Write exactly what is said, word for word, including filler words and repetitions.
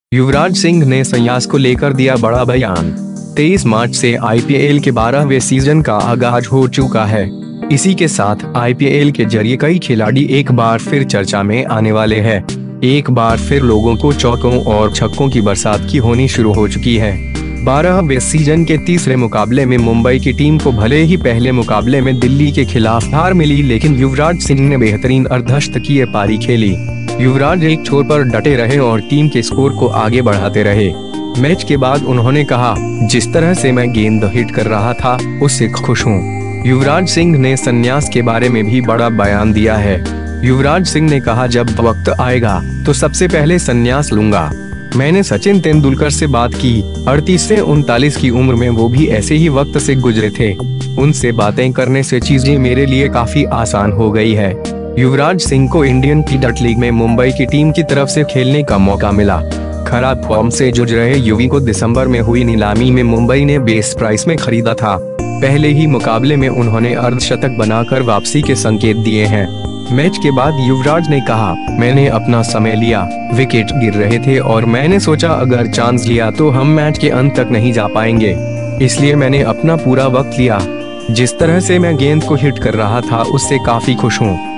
युवराज सिंह ने संन्यास को लेकर दिया बड़ा बयान। तेईस मार्च से आईपीएल के बारहवें सीजन का आगाज हो चुका है। इसी के साथ आईपीएल के जरिए कई खिलाड़ी एक बार फिर चर्चा में आने वाले हैं। एक बार फिर लोगों को चौकों और छक्कों की बरसात की होनी शुरू हो चुकी है। बारहवें सीजन के तीसरे मुकाबले में मुंबई की टीम को भले ही पहले मुकाबले में दिल्ली के खिलाफ हार मिली, लेकिन युवराज सिंह ने बेहतरीन अर्धशतकीय पारी खेली। युवराज एक छोर पर डटे रहे और टीम के स्कोर को आगे बढ़ाते रहे। मैच के बाद उन्होंने कहा, जिस तरह से मैं गेंद हिट कर रहा था उससे खुश हूँ। युवराज सिंह ने संन्यास के बारे में भी बड़ा बयान दिया है। युवराज सिंह ने कहा, जब वक्त आएगा तो सबसे पहले संन्यास लूंगा। मैंने सचिन तेंदुलकर से बात की, अड़तीस से उनतालीस की उम्र में वो भी ऐसे ही वक्त से गुजरे थे। उनसे बातें करने से चीजें मेरे लिए काफी आसान हो गई है। युवराज सिंह को इंडियन टी ट्वेंटी लीग में मुंबई की टीम की तरफ से खेलने का मौका मिला। खराब फॉर्म से जूझ रहे युवी को दिसंबर में हुई नीलामी में मुंबई ने बेस प्राइस में खरीदा था। पहले ही मुकाबले में उन्होंने अर्धशतक बनाकर वापसी के संकेत दिए हैं। मैच के बाद युवराज ने कहा, मैंने अपना समय लिया, विकेट गिर रहे थे और मैंने सोचा अगर चांस लिया तो हम मैच के अंत तक नहीं जा पाएंगे, इसलिए मैंने अपना पूरा वक्त लिया। जिस तरह से मैं गेंद को हिट कर रहा था उससे काफी खुश हूँ।